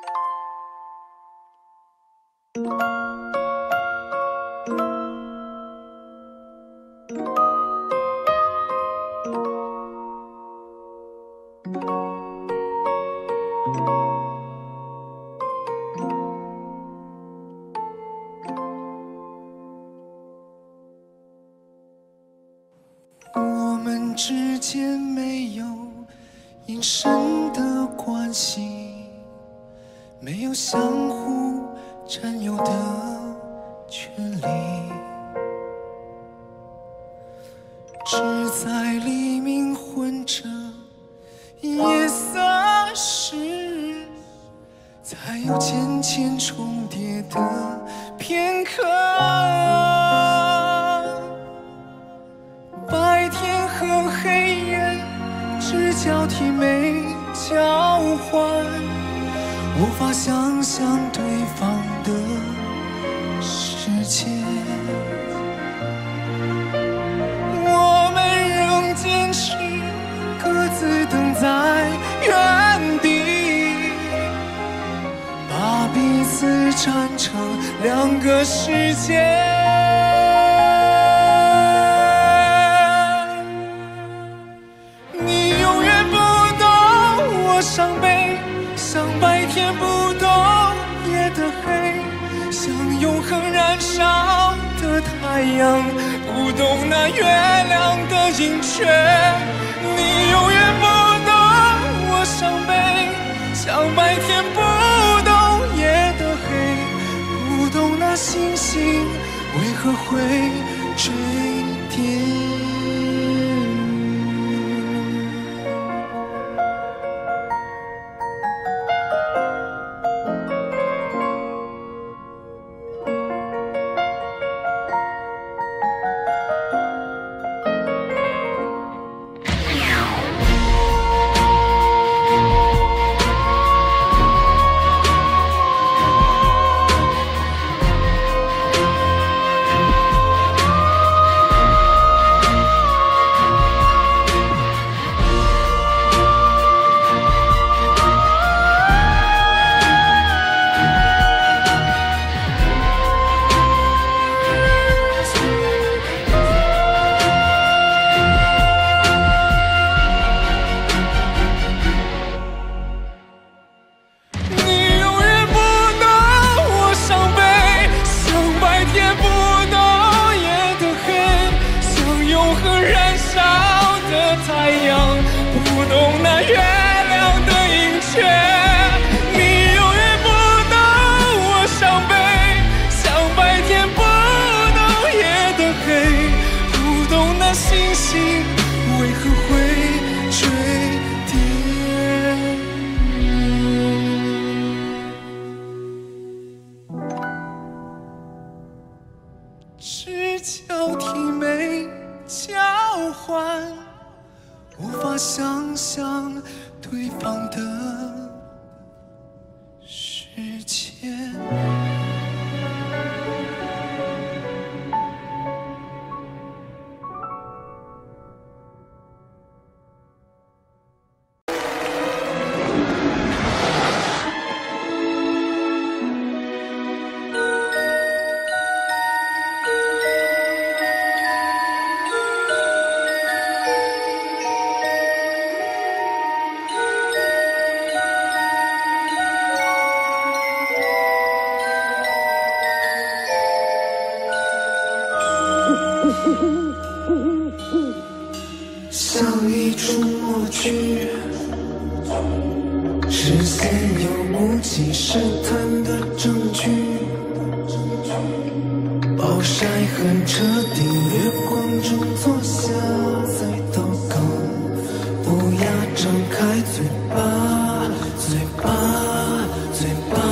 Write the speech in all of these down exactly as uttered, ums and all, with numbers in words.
我们之间没有隐身的关系，没有相互占有的权利，只在黎明混着夜色时，才有渐渐重叠的片刻。白天和黑夜只交替没交换，无法想象对方的世界。我们仍坚持各自等在原地，把彼此缠成两个世界。你永远不懂我伤悲，像白天不懂夜的黑，像永恒燃烧的太阳，不懂那月亮的盈缺。你永远不懂我伤悲，像白天不懂夜的黑，不懂那星星为何会坠跌。只交替没交换，无法想象对方的世界。像一出默剧，视线有目击试探的证据，暴晒很彻底，月光中坐下再祷告，不要张开嘴巴，嘴巴，嘴巴。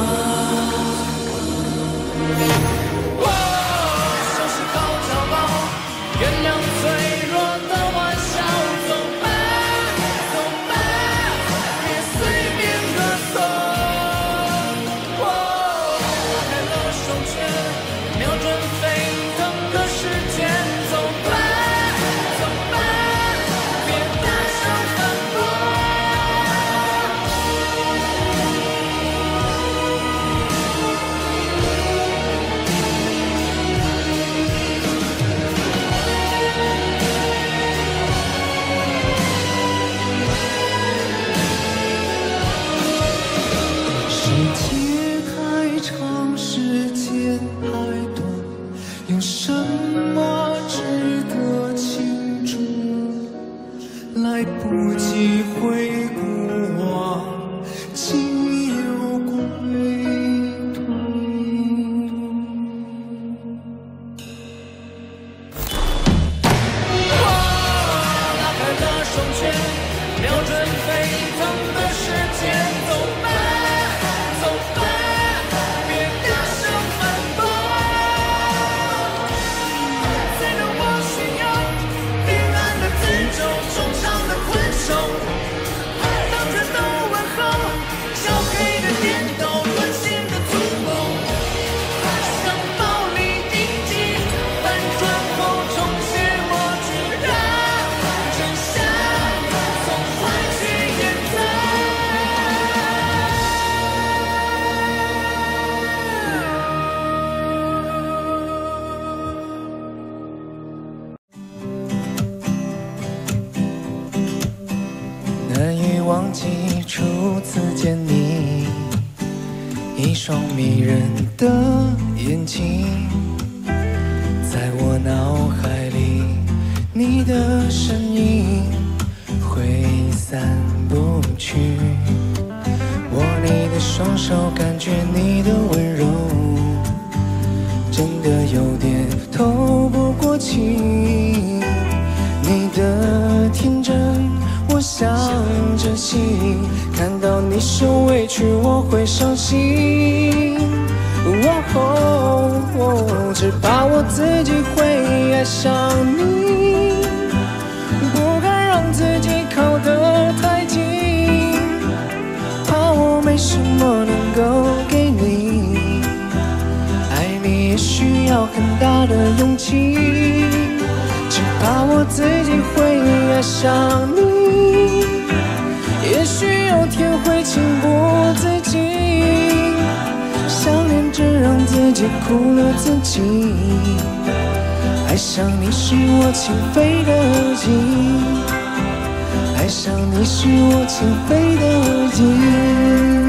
瞄准沸腾的时间，走吧。 次见你，一双迷人的眼睛，在我脑海里，你的身影挥散不去。握你的双手，感觉你的温柔，真的有点透不过气。你的天真，我想珍惜，看到你受委屈，我会伤心。哦哦，只怕我自己会爱上你，不敢让自己靠得太近，怕我没什么能够给你，爱你也需要很大的勇气，只怕我自己会爱上你，也许有天会情不自禁，想念只让自己苦了自己，爱上你是我情非得已，爱上你是我情非得已。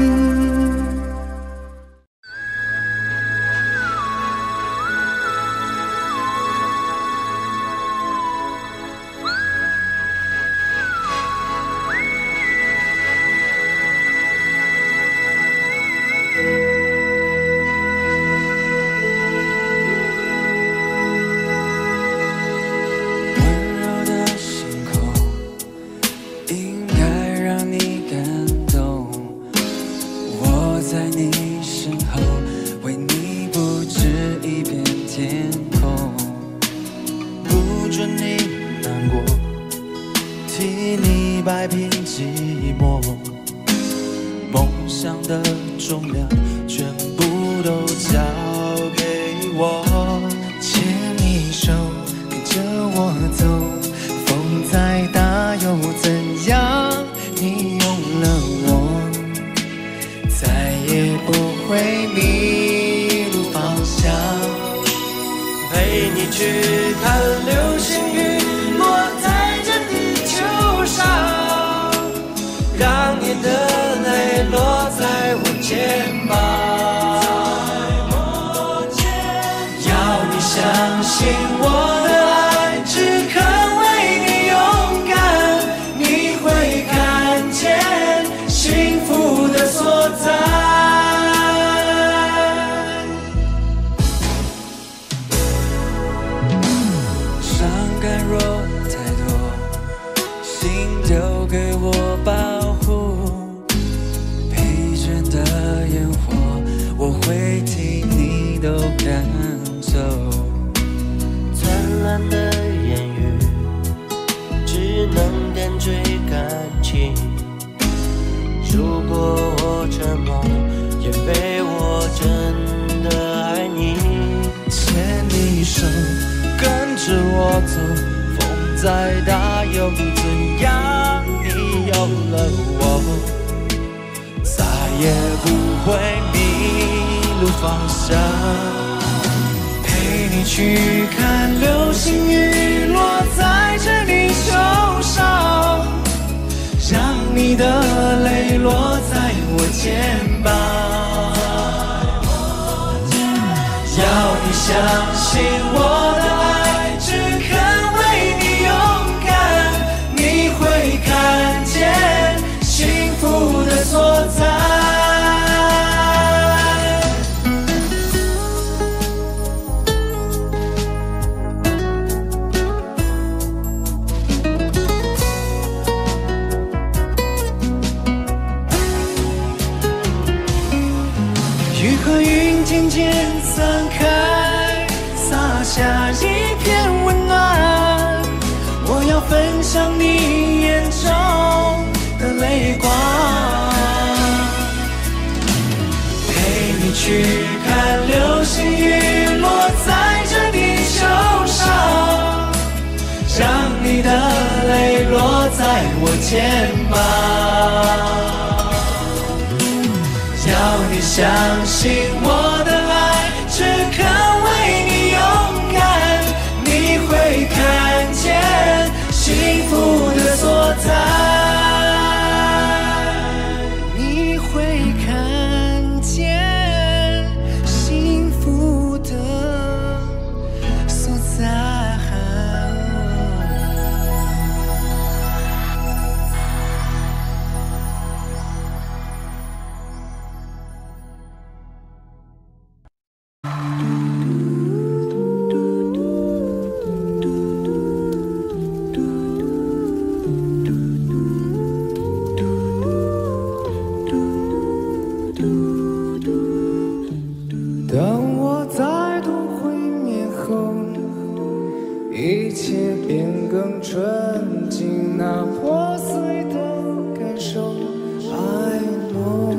那破碎的感受。I know，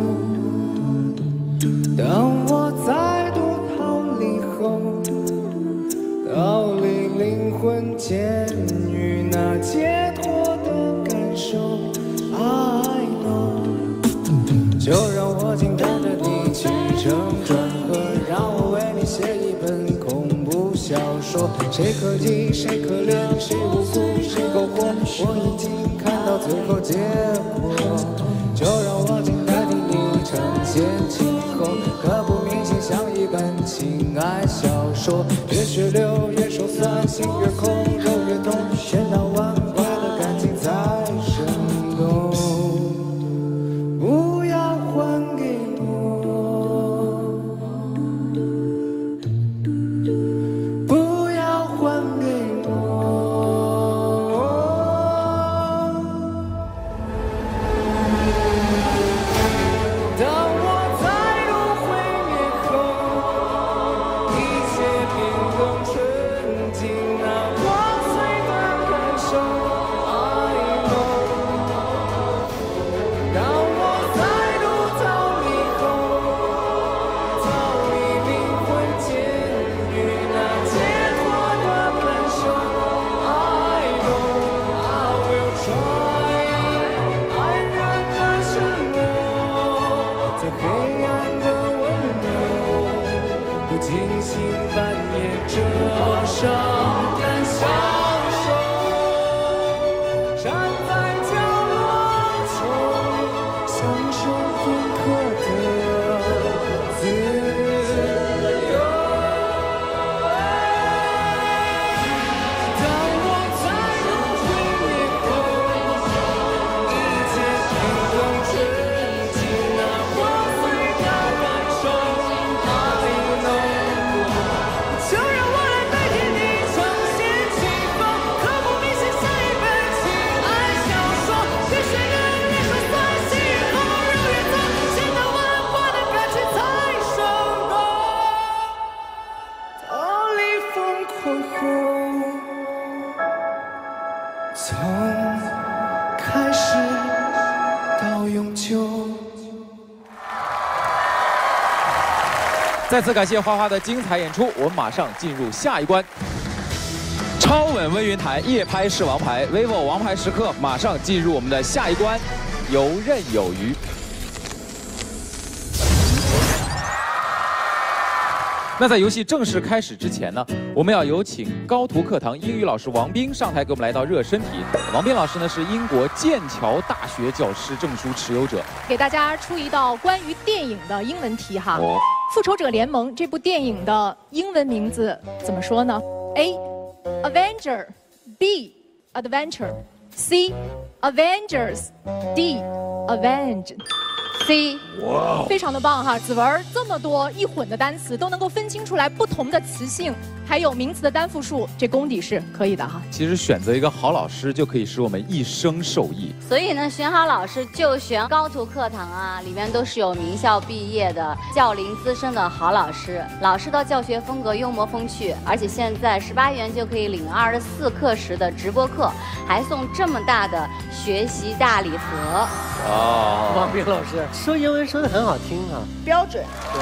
当我再度逃离后，逃离灵魂监狱那解脱的感受。I know， 就让我静看着你起承转合，让我为你写一本恐怖小说。谁可疑，谁可怜，谁无辜，谁苟活，我已经看到最后结果。就让我静待听你呈现今后，刻骨铭心像一本情爱小说。越血流越手酸，心越空，肉越痛，千刀万剐的感情才生动。不要还给我，不要还给我。当我再度毁灭后，一切变更纯净，那破碎的感受。I know， 当我再度逃离后，逃离灵魂监狱那解脱的感受。I know I will try， 爱人的沉默，在黑暗的温柔，不精心扮演着伤感享受，站在角落中享受片刻的自由。当我再度毁灭后，一切变更纯净，那破碎的感受。I know， 就让我来代替你呈现起风，刻骨铭心像一本情爱小说。越血流越手酸，心越空，肉越痛，千刀万剐的感情才生动。逃离疯狂后，从开始到永久。 再次感谢花花的精彩演出，我们马上进入下一关。超稳微云台，夜拍是王牌 ，vivo 王牌时刻马上进入我们的下一关，游刃有余。那在游戏正式开始之前呢，我们要有请高途课堂英语老师王斌上台给我们来到热身题。王斌老师呢是英国剑桥大学教师证书持有者， 给大家出一道关于电影的英文题哈。 哦复仇者联盟这部电影的英文名字怎么说呢 ？A. Avenger B. Adventure C. Avengers D. Avenge C。哇，非常的棒哈！子文这么多一混的单词都能够分清出来不同的词性，还有名词的单复数，这功底是可以的哈。 其实选择一个好老师就可以使我们一生受益。 所以呢，选好老师就选高途课堂啊，里面都是有名校毕业的、教龄资深的好老师。老师的教学风格幽默风趣，而且现在十八元就可以领二十四课时的直播课，还送这么大的学习大礼盒。 哦， 王斌老师说英文说的很好听啊， 标准。 对。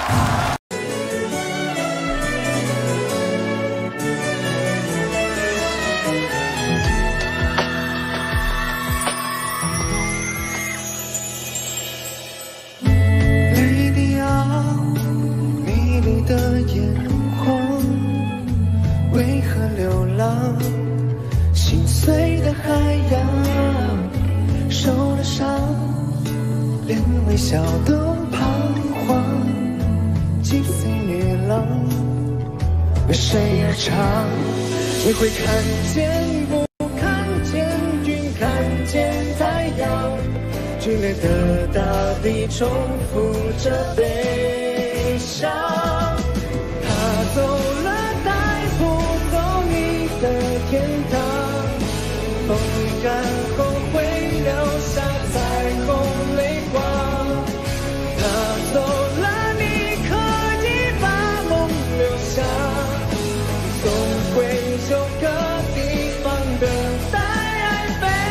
Lady 啊，迷离的眼眶，为何流浪？心碎的海洋，受了伤，连微笑都彷徨。祭司女郎为谁而唱？你会看见不看见云，看见太阳，剧烈的大地重复着悲伤。他走了，带不走你的天堂，风干后会留下彩虹泪光。他走了，你可以把梦留下，总会有个地方等待爱飞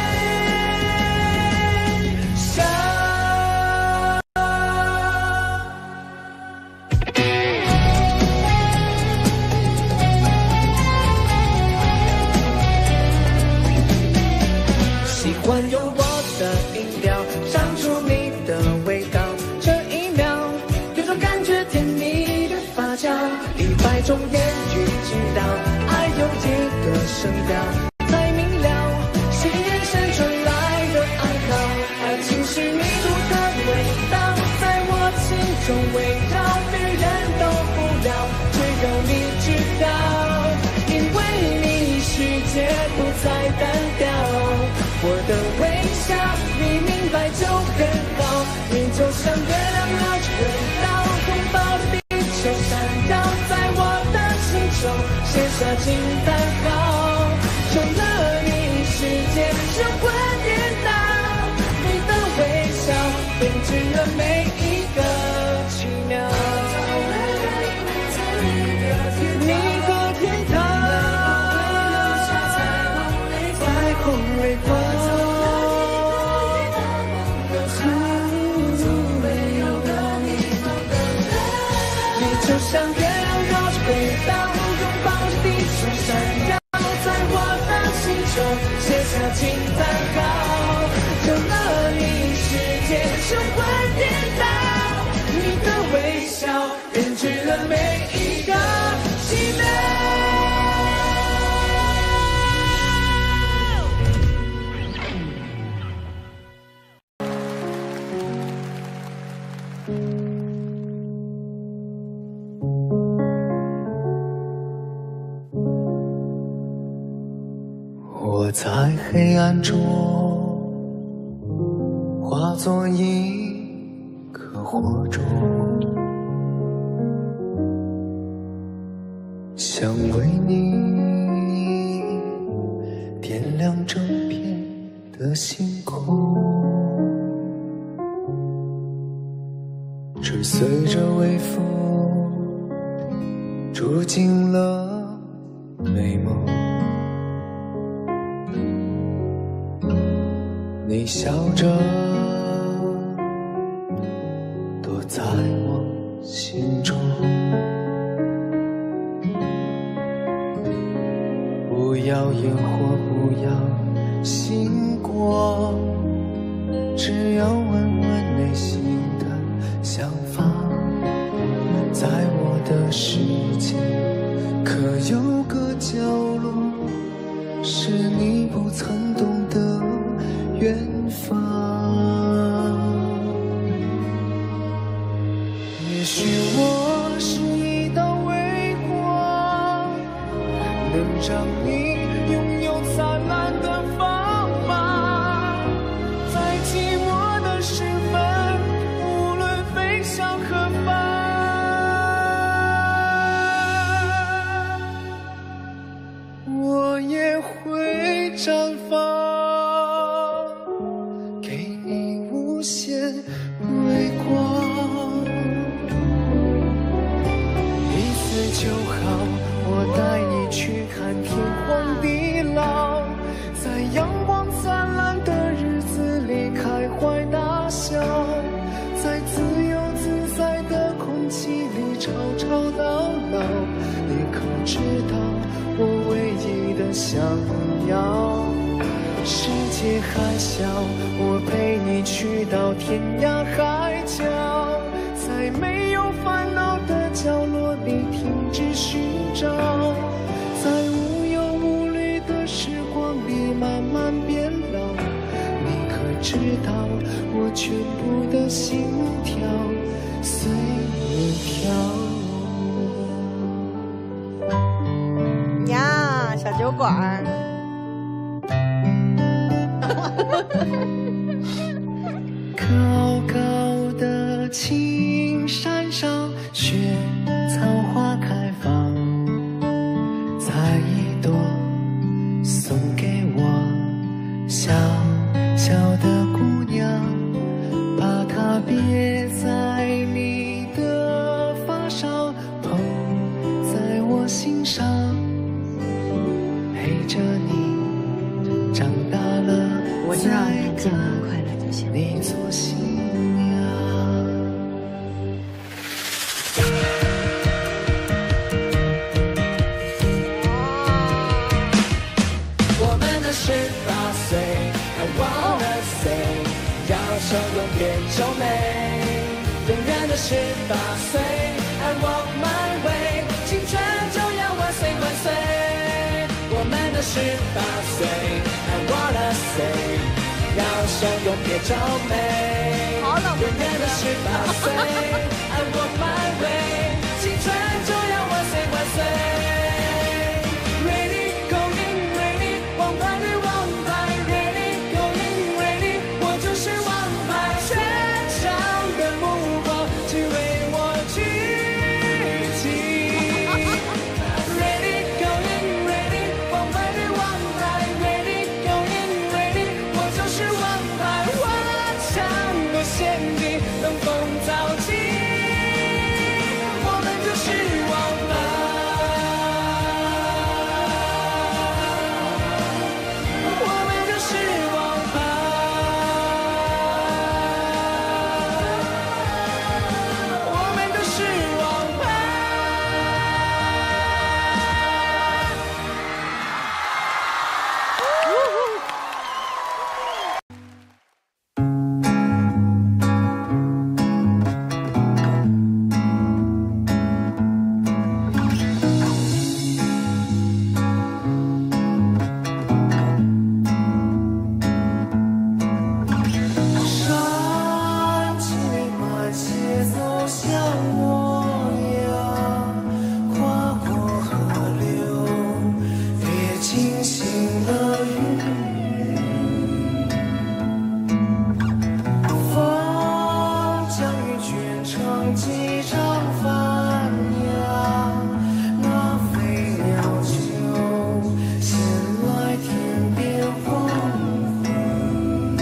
爱中言语知道，爱有一个声调，才明了是眼神传来的暗号。爱情是迷途的味道，在我心中围绕，别人都不了，只有你知道。因为你世界不再单调，我的微笑你明白就更好。你就像月亮绕着轨道，拥抱着地球闪耀，在我的心中写下惊叹号。有了你，世界神魂颠倒，你的微笑编织了每一个奇妙。你的天堂，彩虹微光，你就像月亮绕着轨道，拥抱着地球闪耀，在我的心中写下惊叹号。有了你，世界神魂颠倒，你的微笑编织了每一个奇妙。我在黑暗中化作一颗火种，想为你点亮整片的星空，只随着微风住进了美梦。你笑着躲在我心中，不要烟火，不要星光，只要问问内心的想法。在我的世界可有个角落，是你不曾懂得远方。也许我是一道微光，能让你拥有灿烂的光芒。在寂寞的时分，无论飞向何方，我也会绽放，给你无限微光。一次就好，我带你去看天荒地老，在阳光灿烂的日子里开怀大笑，在自由自在的空气里吵吵闹闹。你可知道我唯一的想要？世界还小，我陪你去到天涯海角，在没有烦恼的角落里停止寻找，在无忧无虑的时光里慢慢变老。你可知道我全部的心跳随你跳。 呀，小酒馆。 高高的青山上，雪草花开放，采一朵送给我，小小的姑娘，把它别在你的发梢，捧在我心上，陪着你长大了， 我就让他健康快乐就行。 你做新娘。我们的十八岁 I wanna say， 要笑容变皱眉，永远的十八岁 I walk my way， 青春十八岁 I wanna say 要相拥别皱眉， 好冷永远的十八岁 I want my way 青春就要万岁万岁 Ready go in ready 王牌对王牌 Ready go in ready 我就是王牌，全场的目光只为我举起 Ready go in ready 王牌对王牌 Ready go in ready 我就是王牌，顽强的陷阱冷风早起，我们就是王牌，我们就是王牌，我们就是王牌。山青马且走向我呀，跨过河流，别惊醒了雨。风将雨卷成几张帆呀，那飞鸟就衔来天边黄昏。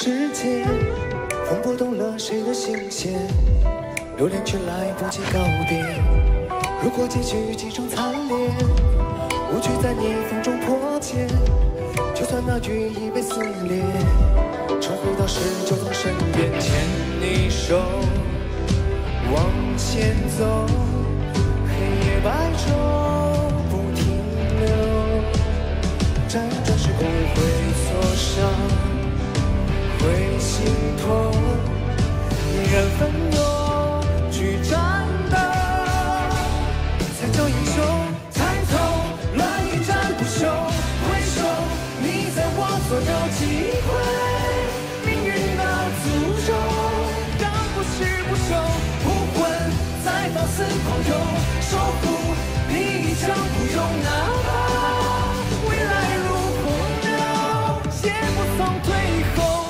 世界，风拨动了谁的心弦，留恋却来不及告别。如果结局几种惨烈，无惧在逆风中破茧，就算那句已被撕裂，重回到十九层身边，牵你手往前走，黑夜白昼不停留，辗转时空会挫伤，会心痛，依然奋勇去战斗，才叫英雄。抬头，乱一战不休，回首，你在我左右，机会，命运的诅咒，让不是不朽，不魂再放肆狂游，守护你一枪不用，哪怕未来如洪流，也不曾退后。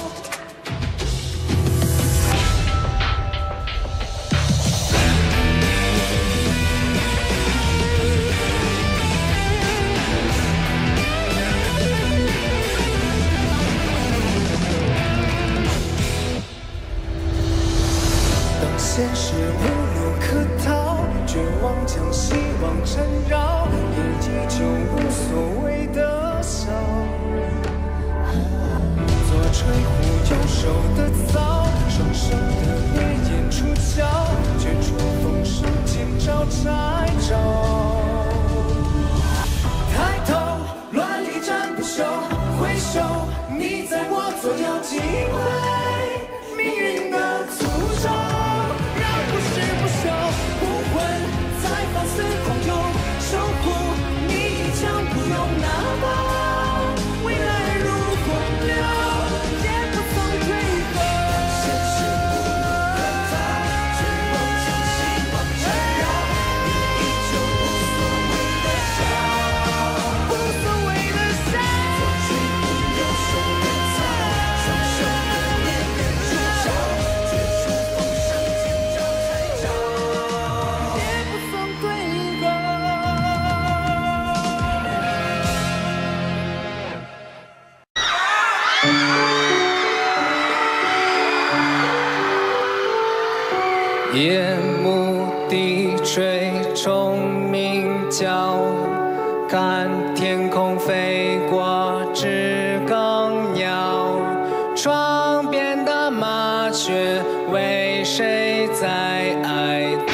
现实无路可逃，绝望将希望缠绕，也依旧无所谓的笑。左吹胡右手的草，双手的烈焰出鞘，绝处逢生今朝拆招。抬头，乱离战不休，回首，你在我左右，机会，命运的诅咒。不是不朽，不魂再放肆狂游，守护你一枪不用，哪怕未来如洪流，也不曾退后。现实无路可逃，绝望将希望缠绕，你依旧无所谓的笑，无所谓的笑。左吹胡右手的草，双手的烈焰出鞘，绝处逢生今朝。 夜幕低垂，虫鸣叫，看天空飞过知更鸟，窗边的麻雀为谁在哀悼？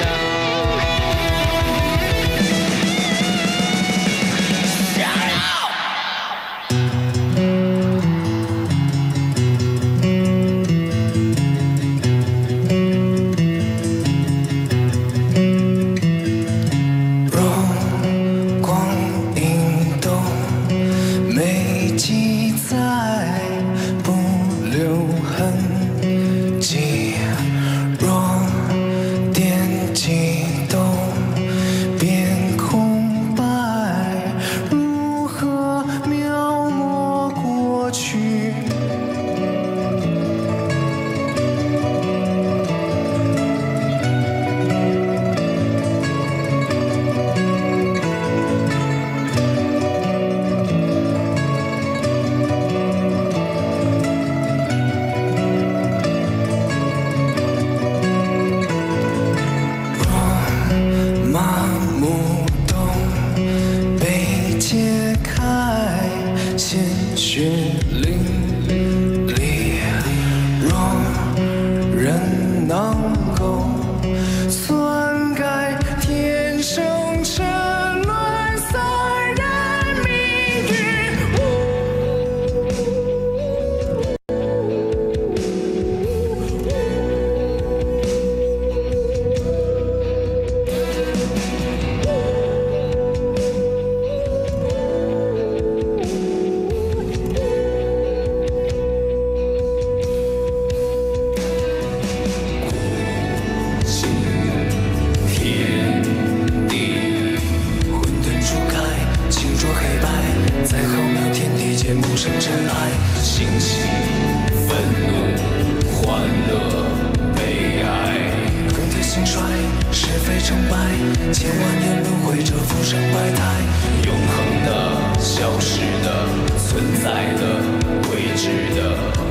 千万年轮回着浮生百态，永恒的、消失的、存在的、未知的，亘古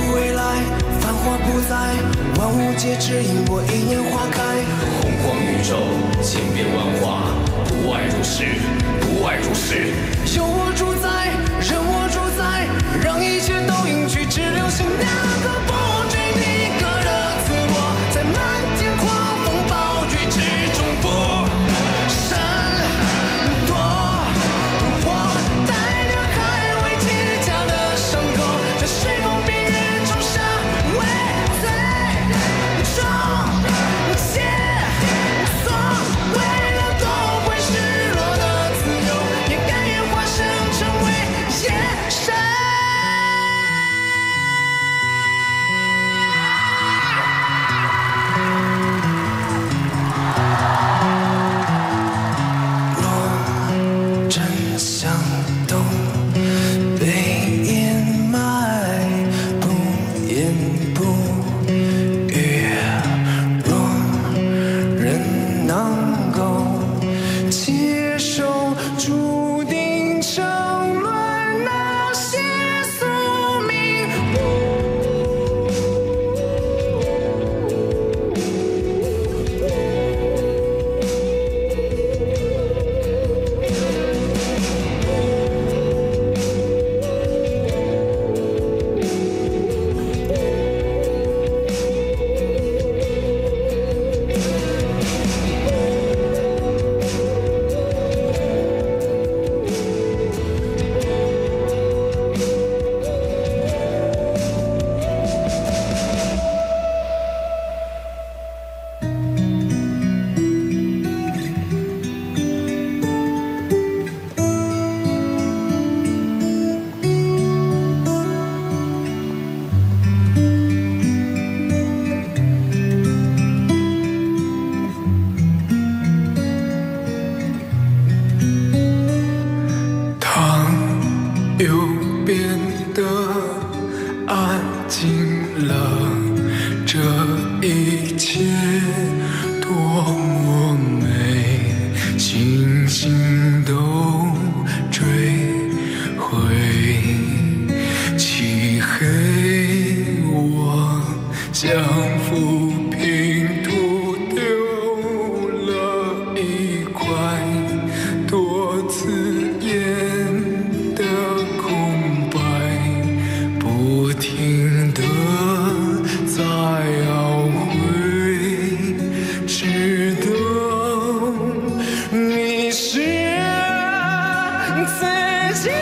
未来，繁华不再，万物皆指引我一念花开。洪荒宇宙，千变万化，不外如是，不外如是。有我主宰，任我主宰，让一切都隐去，只留下那个不拘一格的自我，在漫天狂风暴雨之中不闪躲。我带着还未结痂的伤口，在随风避雨中相偎，最终结所未了都会失落的自由，也甘愿化身成为野兽。若真相都被掩埋，不言不语，若人能够接受注定沉沦那些宿命。它又变得安静了，这一切多么美，星星都坠毁，漆黑我像副拼图丢了一块多刺眼的空白，不停地在懊悔，直到迷失自己。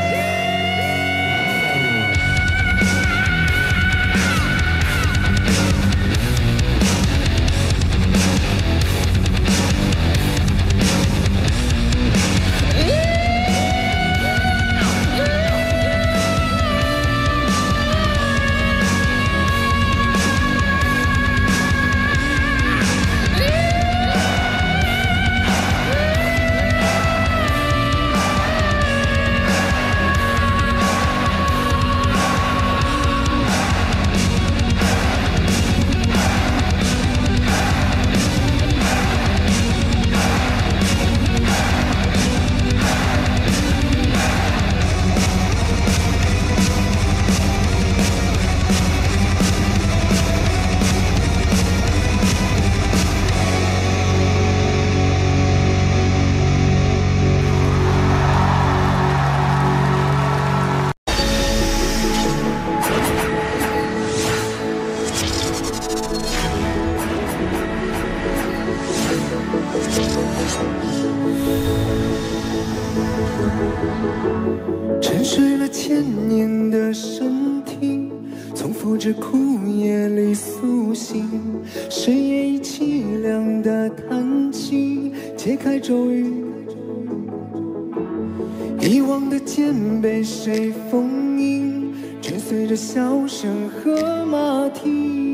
沉睡了千年的身体，从复制枯叶里苏醒，深夜已凄凉的叹息，揭开咒语，遗忘的剑被谁封印，追随着笑声和马蹄。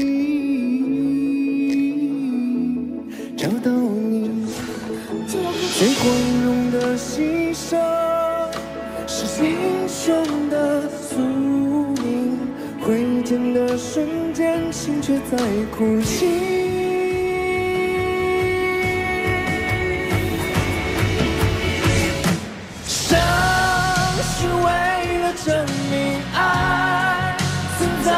找到你，最光荣的牺牲，是英雄的宿命。挥剑的瞬间，心却在哭泣。伤是为了证明爱存在。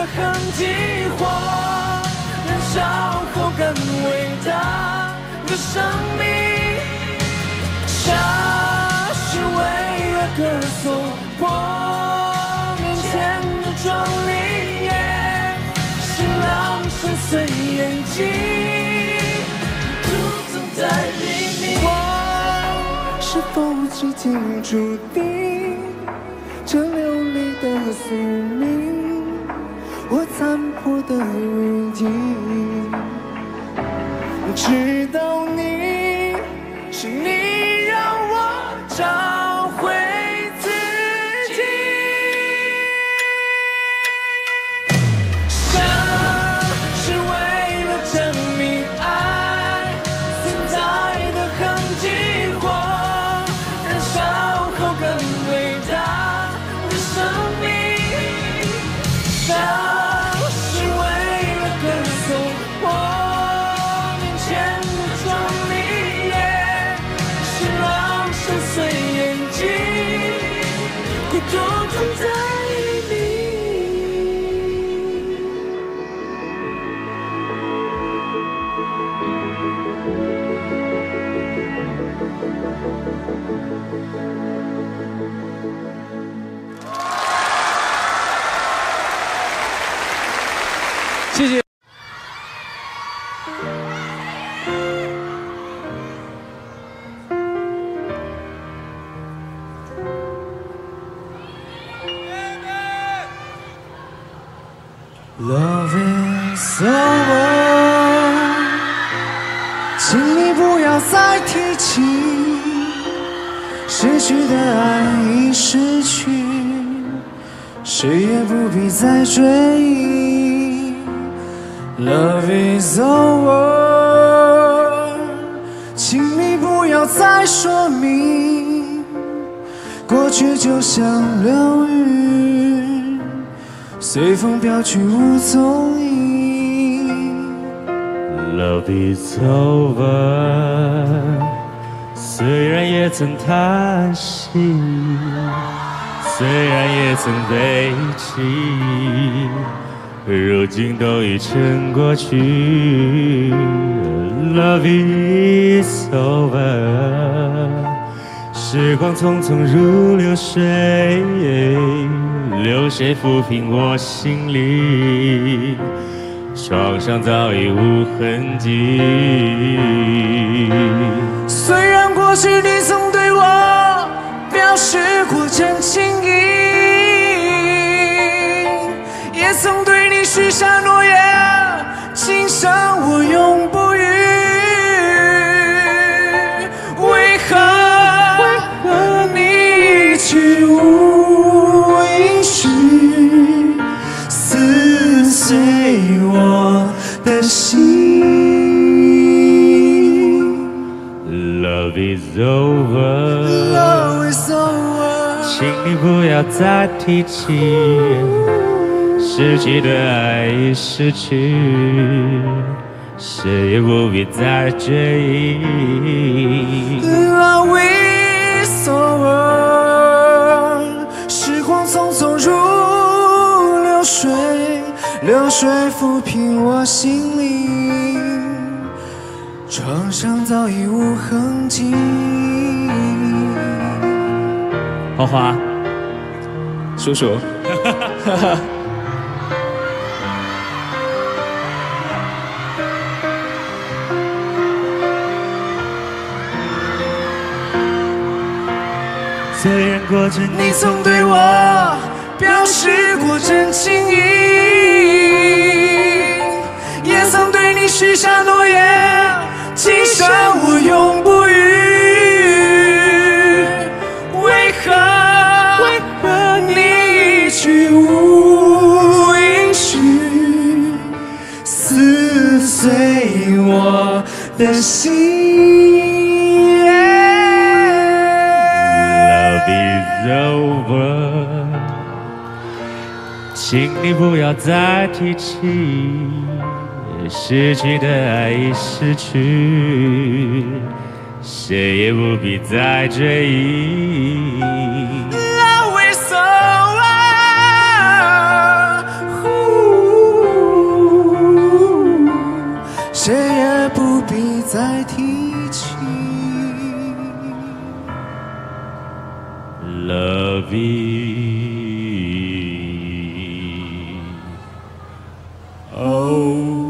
痕迹，火燃烧后更伟大的生命，下是为了歌颂我面前的壮丽，是浪深邃眼睛，独自在黎明。我是否已经注定这流离的宿命？我残破的雨滴，直到你，是你让我找回自己。生是为了证明爱存在的痕迹，火燃烧后更伟大的生命。生是为了歌颂我面前的壮丽，是浪深邃眼睛，孤独总在黎明。 谢谢。 Love is over， 请你不要再提起，失去的爱已失去，谁也不必再追忆。Love is over， 请你不要再说明，过去就像流云，随风飘去无踪影。 Love is over， 虽然也曾叹息，虽然也曾悲泣，如今都已成过去。Love is over， 时光匆匆如流水，流水抚平我心里，创伤早已无痕迹。 虽然过去你曾对我表示过真情意，也曾对你许下诺言，今生我永不渝。为何你去无音讯，撕碎我的心。 Love is over， Love is over， 请你不要再提起，失去的爱已失去，谁也不必再追忆。 Love is over， 时光匆匆如流水，流水抚平我心灵，创伤早已无痕迹。 花花，叔叔，虽然过去你曾对我表示过真情意，也曾对你许下诺言，今生我永不渝。为何为何你一去无音讯，撕碎我的心。 over， 请你不要再提起，失去的爱已失去，谁也不必再追忆。 Love is over， 再提起。 La vie over.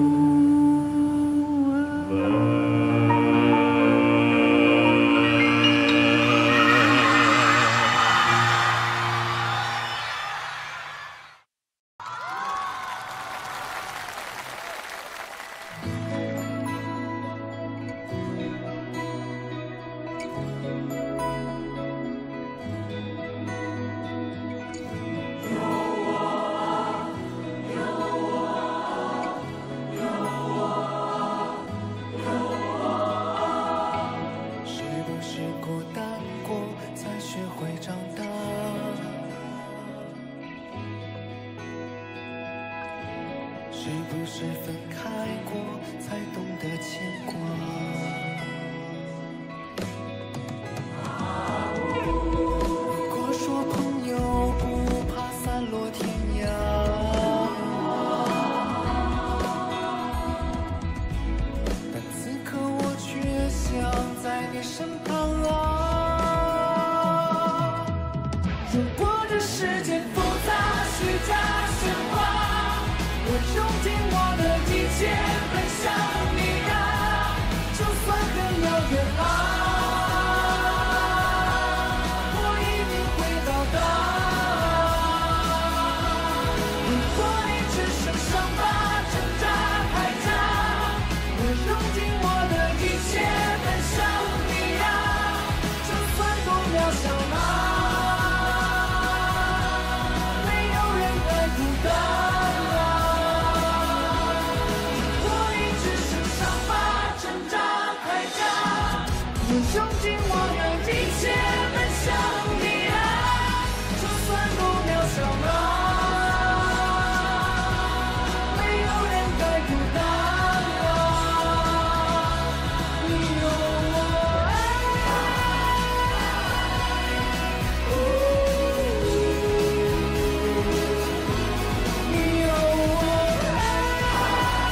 是不是分开过，才懂得牵挂？如果说朋友不怕散落天涯，但此刻我却想在你身旁啊。如果这世界复杂，虚假喧哗，我用尽我的一切奔向你啊，就算很遥远啊，我一定会到达。如果你只剩伤疤挣扎开闸，我用尽我的一切奔向你啊，就算多渺小啊，没有人该孤单。我用尽我的一切奔向你啊，就算多渺小啊，没有人该孤单啊，你有我爱，你有我爱。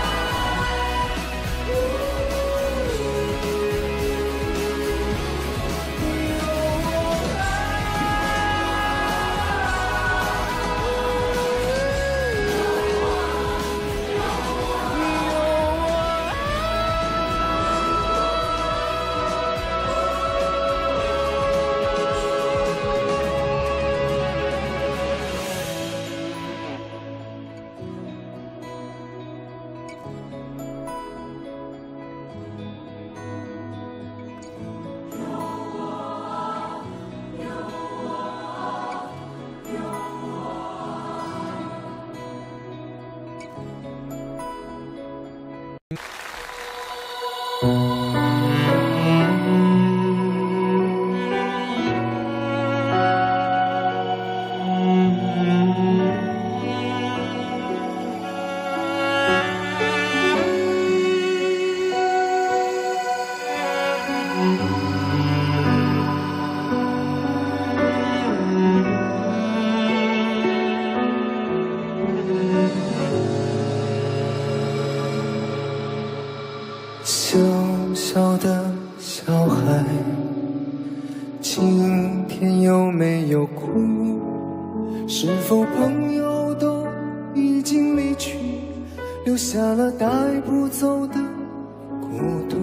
小小的小孩，今天有没有哭？是否朋友都已经离去，留下了带不走的孤独？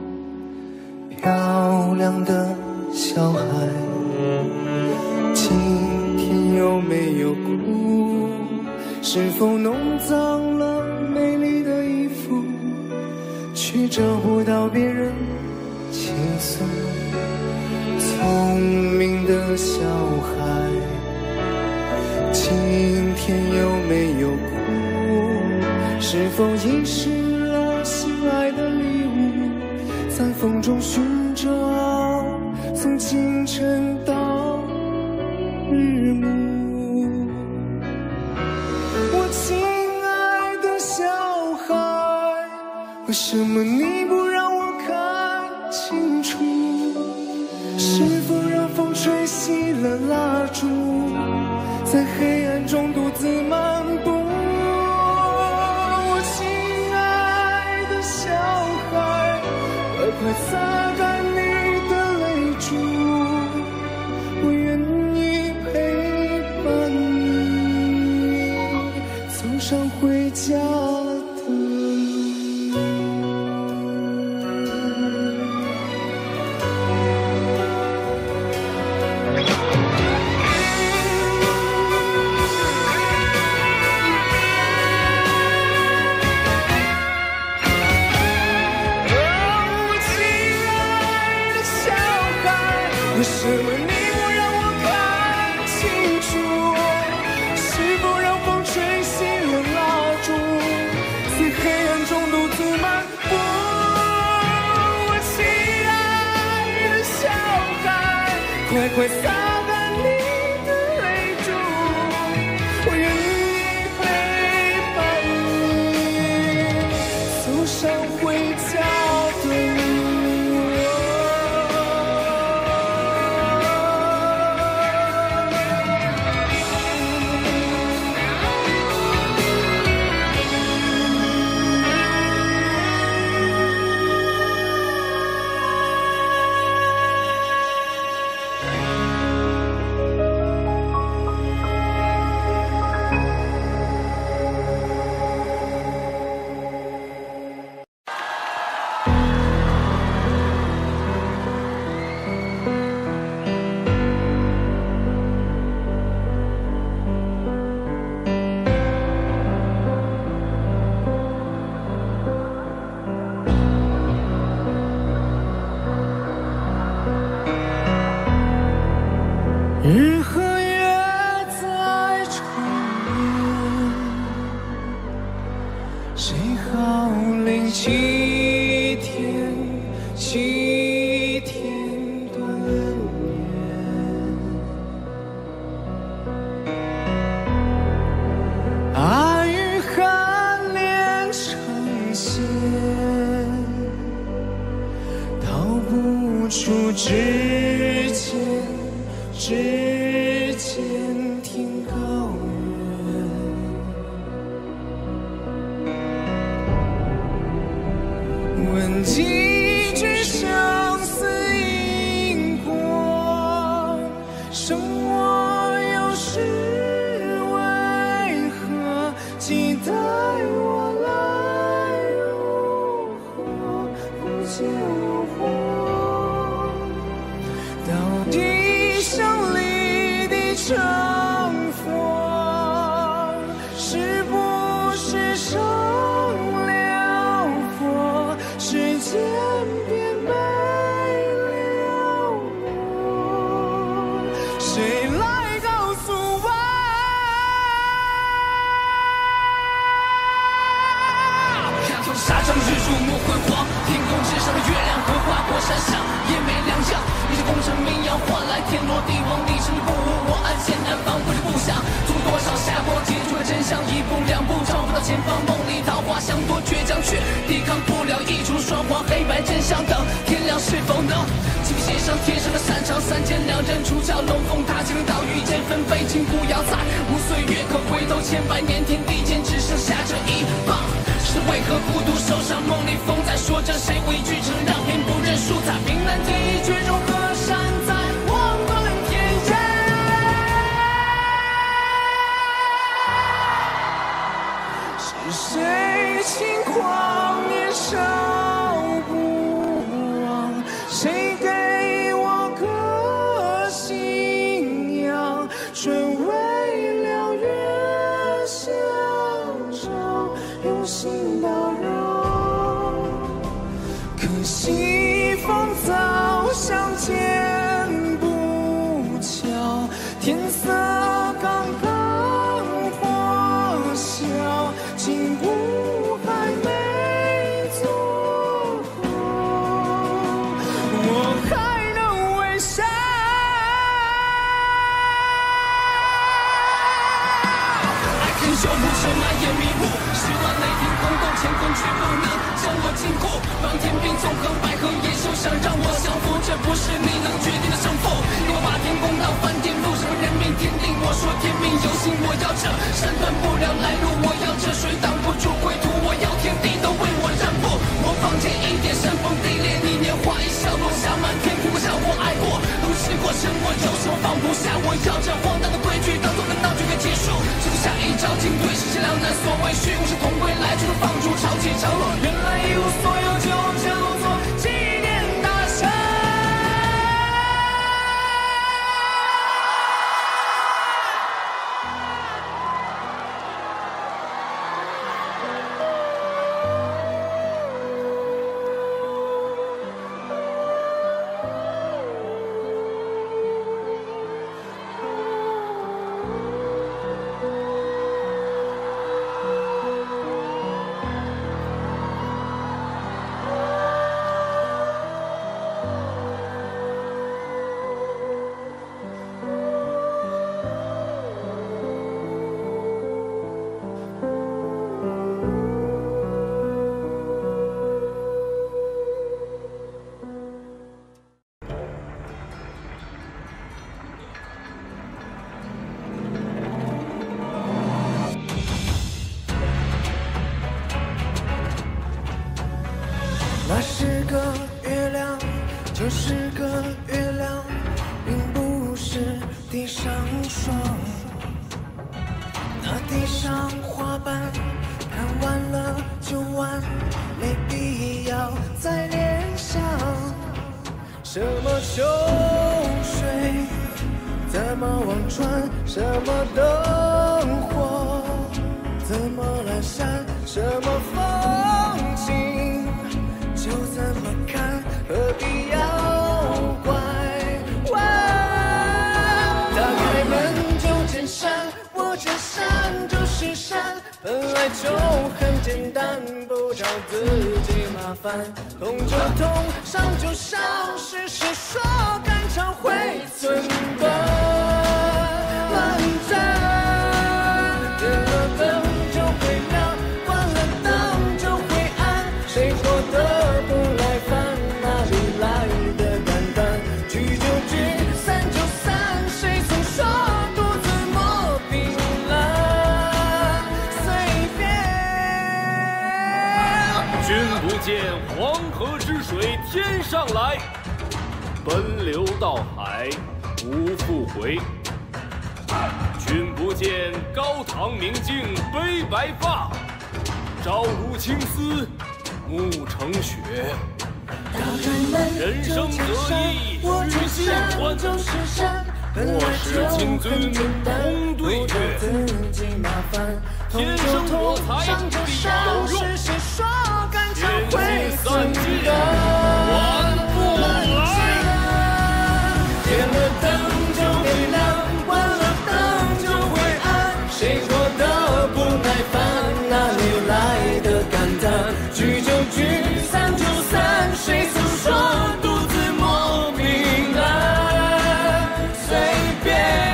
漂亮的小孩，今天有没有哭？是否弄脏了美丽的衣服，却找不到别人倾诉？聪明的小孩，今天有没有哭？是否遗失了心爱的礼物，在风中寻找，从清晨到日暮？我亲爱的小孩，为什么你不让我看清楚？是否让风吹熄了蜡烛，在黑暗中独自漫步？我亲爱的小孩， 上回家的路。为什么你不让我看清楚？是否让风吹熄了蜡烛，在黑暗中独自漫步？我亲爱的小孩，快快洒干你的泪珠，我愿意陪伴你走上回家的路。日和月在重叠，谁号令七天七天断念？爱与恨连成线，逃不出指尖。指尖天高远，问几句相思因果，生我有时为何期待我来如何不见我活？到底胜利的成佛，是不是成了佛？时间便没了我，谁来告诉我？看透沙场日出莫辉煌，天空之上的月亮和划过山上也没两样。一些功成名扬换来天罗地网，你胜利不武，我安县南方，我是不想做多少霞光，接触了真相，一步两步找不到前方，梦里桃花香多倔强，却抵抗不了一出双黄，黑白真相等天亮是否能亲笔写上天上的擅长，三剑两刃出鞘，龙凤踏青岛屿间分北京不要再无岁月可回头，千百年天地间只剩下这一棒，是为何孤独受伤？梦里风在说着谁畏惧成让偏不认输，在平南天一绝中河山在望断天涯，是谁轻狂年少不忘？谁给我个信仰？却为了月相照，用心包容。可惜风早相见不巧，天色刚刚破晓，情故还没做好，我还能微笑。爱恨修不成，满眼迷雾，十万雷霆轰动乾坤，却不能将我禁锢。让天兵纵横，百合也休想让我降服，这不是你能决定的胜负。给我把天公道，翻天路上人命天定，我说天命有心，我要这斩断不了来路，我要这水挡不住归途，我要天地都为我让步。我放剑一点，煽风地裂，你年华一笑落下满天，哭过笑过爱过，都试过沉默，有时候放不下，我要这荒诞的规矩当作跟闹剧给结束，只留下一招进对视。 两难，所谓虚无是同归，来去都放逐，潮起潮落，原来一无所有就叫做纪念大神。 那是个月亮，就是个月亮，并不是地上霜。那地上花瓣看完了就完，没必要再联想。什么秋水，怎么望穿？什么灯火，怎么阑珊？什么风景，就怎么看，何必要怪？打开门就见山，我见山就是山，本来就很简单，不找自己麻烦。痛就痛，伤就伤，是谁说肝肠会寸断？乱战。点了灯就会亮，关了灯就会暗，谁说的不来烦？哪里来的感叹？聚就聚，散就散，谁曾说独自磨平了？随便。 君不见黄河之水天上来，奔流到海无复回。君不见高堂明镜悲白发，朝如青丝暮成雪。人生得意须尽欢，莫使金樽空对月。天生我材必有用，天机散尽还不来。 点了灯就会亮，关了灯就会暗，谁说的不耐烦？哪里来的感叹？聚就聚，散就散，谁曾说独自磨平了？随便。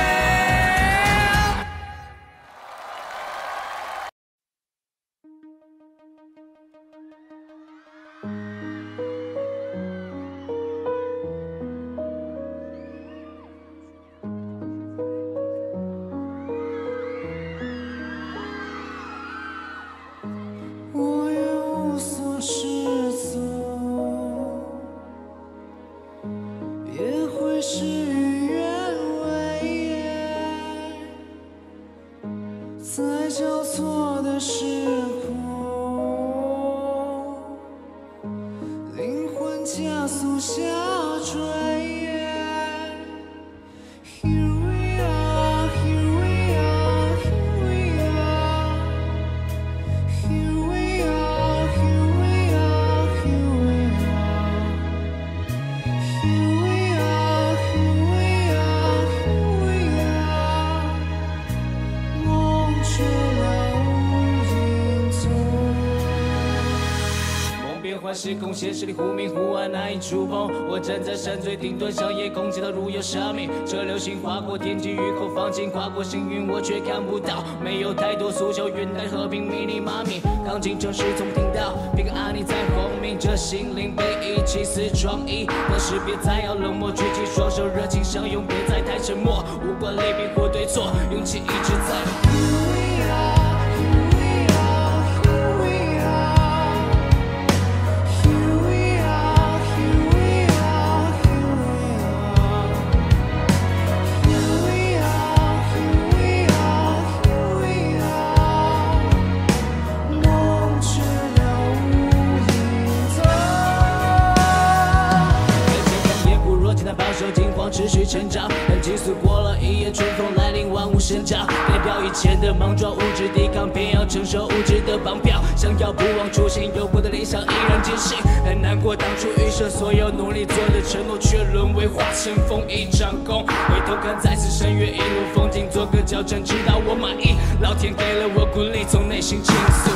我也无所适从，也会事与愿违耶，在交错的时空，灵魂加速下坠耶。Here we are, here we are, here we are. Here we are, here we are, here we are. Here we are, here we are, here we are. 忘却了无影踪。 梦变幻时空，现实里忽明忽暗，难以触碰。我站在山最顶端，向夜空祈祷如有生命。这流星划过天际，雨后放晴，跨过星云，我却看不到。没有太多诉求，云淡和平，迷你妈咪。刚进城时总听到，别个爱你在轰鸣，这心灵被遗弃似创意。但是别再要冷漠，举起双手，热情相拥，别再太沉默。无关类比或对错，勇气一直在。 Here we are, here we are, here we are. Here we are, here we are, here we are. Here we are, here we are, here we are. 以前的莽撞，物质抵抗，偏要承受物质的绑票。想要不忘初心，有过的理想依然坚信。很难过当初预设所有努力做的承诺，却沦为化成风一场空。回头看再次深渊，一路风景做个矫正，直到我满意。老天给了我鼓励，从内心倾诉。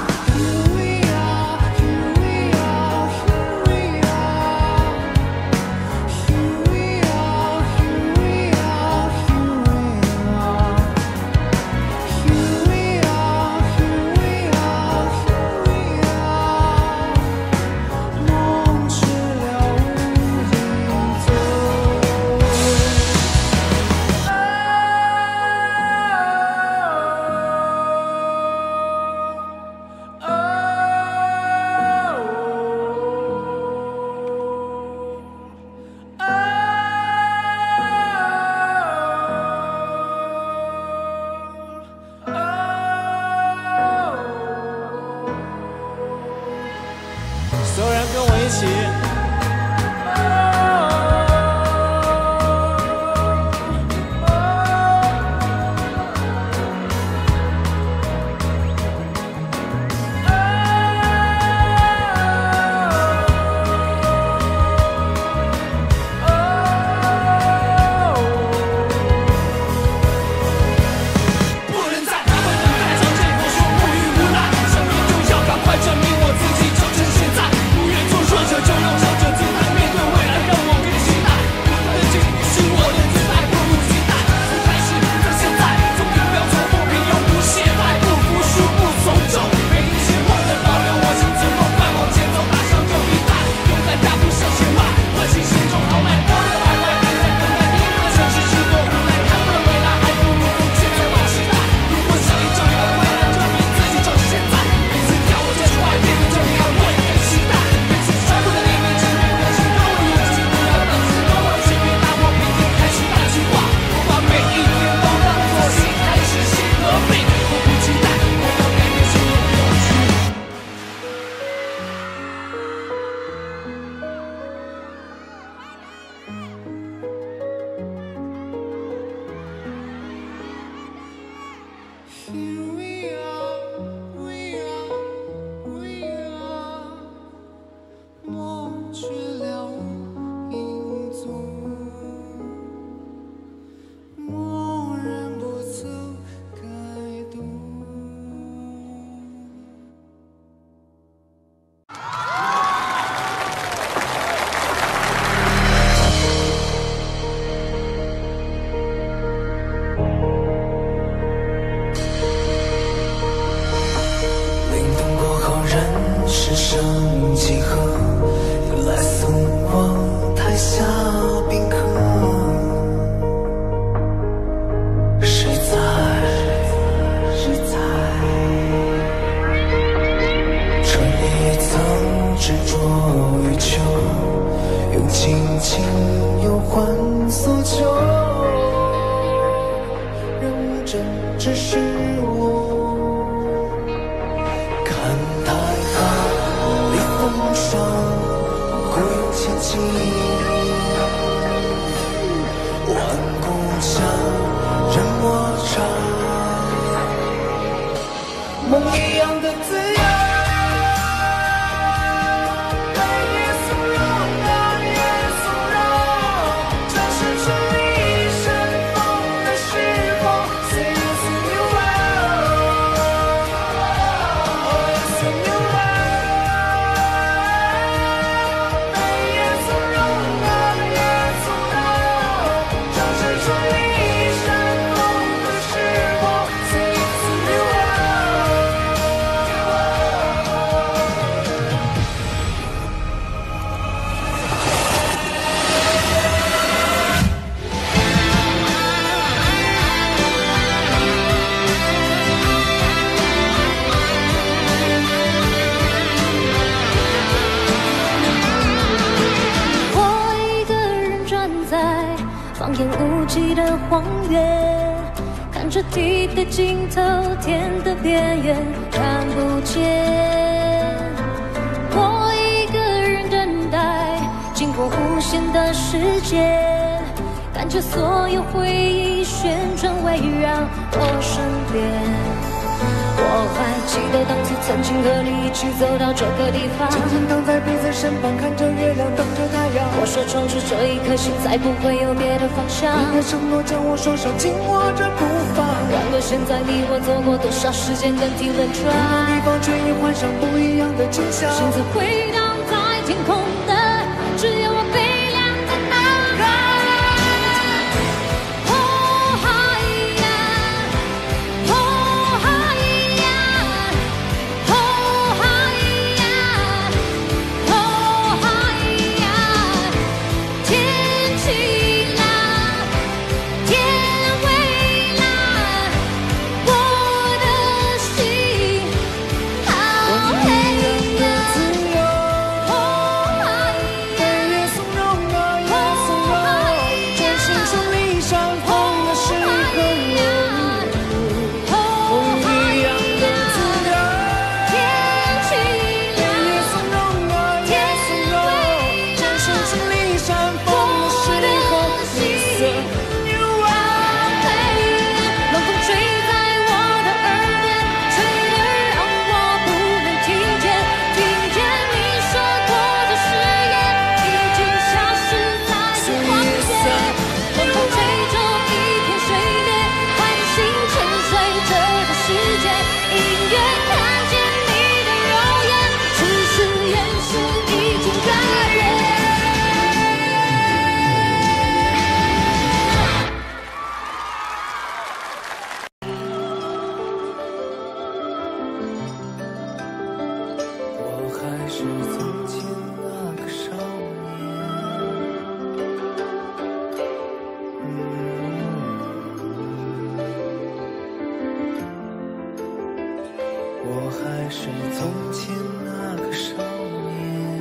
所有人跟我一起。 放眼无际的荒原，看着地的尽头，天的边缘，看不见。我一个人等待，经过无限的时间，感看着所有回忆旋转围绕我身边。我还记得当初曾经和你一起走到这个地方， 静静躺在彼此身旁，看着月亮，等着太阳。 我说从此这一颗心再不会有别的方向。 你的承诺将我双手紧握着不放。 然而现在你我走过多少时间更替轮转， 同样地方却已换上不一样的景象。 现在回荡在天空的只有我悲凉的脑海。哦海呀，哦海呀，哦海呀，哦海呀，天气蓝，天微蓝，我的心好黑呀。哦海呀， 夜松茸啊夜松茸，真心顺利相逢的时刻，不一样的滋养。 天气蓝， 夜松茸啊夜松茸，真心顺利相逢的时刻，夜色幽暗。 冷风吹在我的耳边，吹得让我不能听见，听见你说过的誓言已经消失在荒野。冷风吹着一片水面，唤醒沉睡着的世界。隐约看见你的容颜，只是眼神已经改变。 我还是从前那个少年，我还是从前那个少年。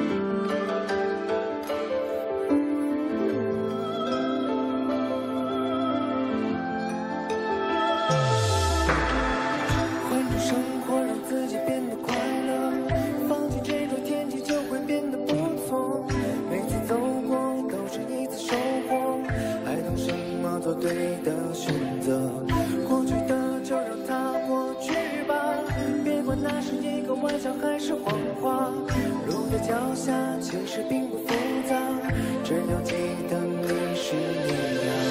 换种生活，让自己变得快乐，放弃这种天气就会变得不错。每次走过都是一次收获，还等什么做对的选择？过去的就让它过去吧，别管那是一个玩笑还是谎话。路在脚下，其实并不复杂，只要记得你是那样。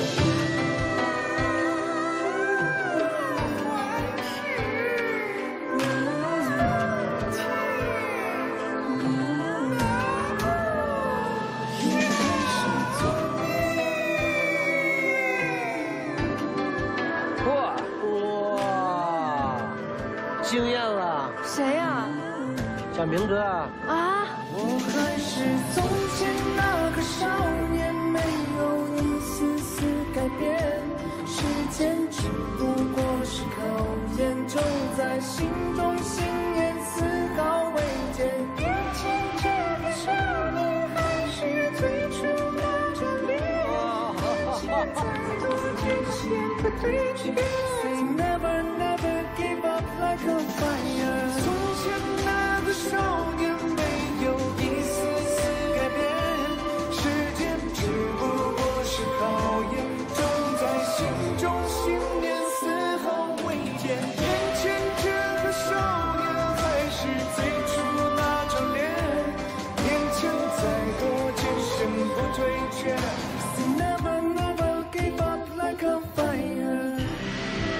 哇哇，惊艳了！ 谁呀？ 小明哥啊， 啊， 我还是从前那个少年，没有一丝丝改变。时间只不过是考验，就在心中信念丝毫未减。年轻这个少年，还是最初那张脸。现在多艰险不退却。Say never never give up like a fire。从前那个少年，没有一丝丝改变。时间只不过是考验，就在心中信念丝毫未减。眼前这个少年，还是最初那张脸。勉强再多艰险不退却。Say never never give up like a fire。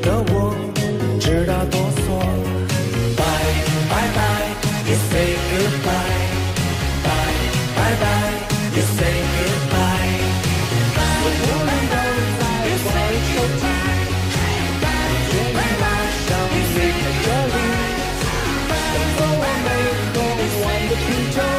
的我直打哆嗦。Bye bye bye, you say goodbye. Bye bye bye, you say goodbye. 我无论都在玩手机，却你马上离开这里，当做我没喝完的啤酒。